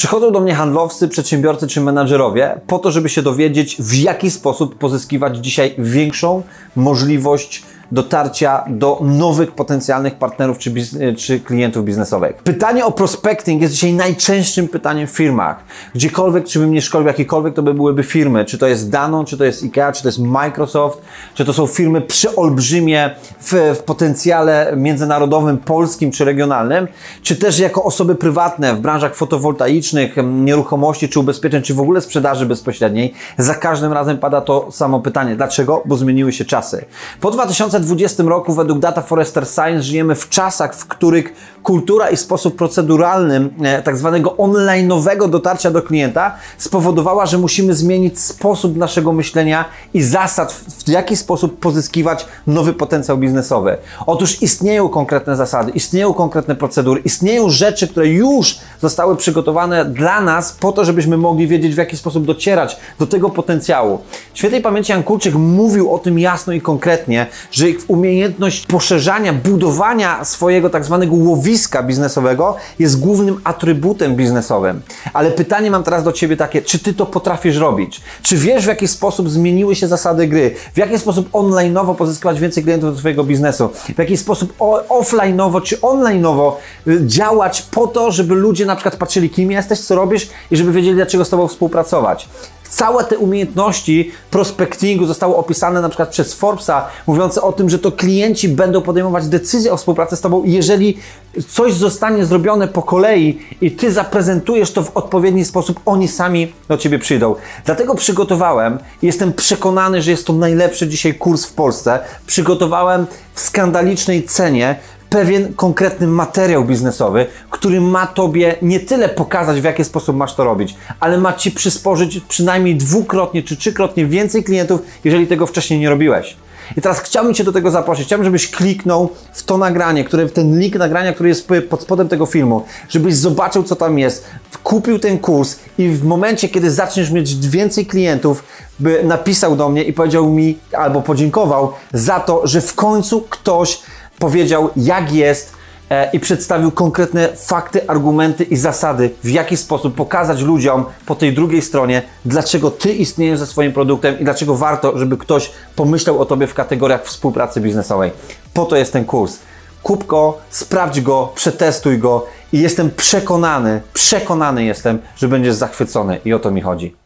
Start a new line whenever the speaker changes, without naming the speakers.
Przychodzą do mnie handlowcy, przedsiębiorcy czy menadżerowie po to, żeby się dowiedzieć, w jaki sposób pozyskiwać dzisiaj większą możliwość dotarcia do nowych potencjalnych partnerów czy klientów biznesowych. Pytanie o prospecting jest dzisiaj najczęstszym pytaniem w firmach. Gdziekolwiek, czy bym nie szkolił jakikolwiek, to byłyby firmy. Czy to jest Danone, czy to jest IKEA, czy to jest Microsoft, czy to są firmy przeolbrzymie w potencjale międzynarodowym, polskim czy regionalnym, czy też jako osoby prywatne w branżach fotowoltaicznych, nieruchomości czy ubezpieczeń, czy w ogóle sprzedaży bezpośredniej. Za każdym razem pada to samo pytanie. Dlaczego? Bo zmieniły się czasy. Po 2020 roku według Data Forrester Science żyjemy w czasach, w których kultura i sposób proceduralny tak zwanego online'owego dotarcia do klienta spowodowała, że musimy zmienić sposób naszego myślenia i zasad, w jaki sposób pozyskiwać nowy potencjał biznesowy. Otóż istnieją konkretne zasady, istnieją konkretne procedury, istnieją rzeczy, które już zostały przygotowane dla nas po to, żebyśmy mogli wiedzieć, w jaki sposób docierać do tego potencjału. Świętej pamięci Jan Kulczyk mówił o tym jasno i konkretnie, że umiejętność poszerzania, budowania swojego tak zwanego łowiska biznesowego jest głównym atrybutem biznesowym. Ale pytanie mam teraz do Ciebie takie, czy Ty to potrafisz robić? Czy wiesz, w jaki sposób zmieniły się zasady gry? W jaki sposób online'owo pozyskiwać więcej klientów do Twojego biznesu? W jaki sposób offline'owo czy online'owo działać po to, żeby ludzie na przykład patrzyli, kim jesteś, co robisz i żeby wiedzieli, dlaczego z Tobą współpracować? Całe te umiejętności prospectingu zostały opisane na przykład przez Forbesa, mówiące o tym, że to klienci będą podejmować decyzje o współpracy z Tobą, jeżeli coś zostanie zrobione po kolei i Ty zaprezentujesz to w odpowiedni sposób, oni sami do Ciebie przyjdą. Dlatego przygotowałem, jestem przekonany, że jest to najlepszy dzisiaj kurs w Polsce, przygotowałem w skandalicznej cenie pewien konkretny materiał biznesowy, który ma Tobie nie tyle pokazać, w jaki sposób masz to robić, ale ma Ci przysporzyć przynajmniej dwukrotnie czy trzykrotnie więcej klientów, jeżeli tego wcześniej nie robiłeś. I teraz chciałbym Cię do tego zaprosić. Chciałbym, żebyś kliknął w to nagranie, w ten link nagrania, który jest pod spodem tego filmu, żebyś zobaczył, co tam jest, kupił ten kurs i w momencie, kiedy zaczniesz mieć więcej klientów, by napisał do mnie i powiedział mi, albo podziękował za to, że w końcu ktoś powiedział, jak jest i przedstawił konkretne fakty, argumenty i zasady, w jaki sposób pokazać ludziom po tej drugiej stronie, dlaczego Ty istniejesz ze swoim produktem i dlaczego warto, żeby ktoś pomyślał o Tobie w kategoriach współpracy biznesowej. Po to jest ten kurs. Kup go, sprawdź go, przetestuj go i jestem przekonany jestem, że będziesz zachwycony i o to mi chodzi.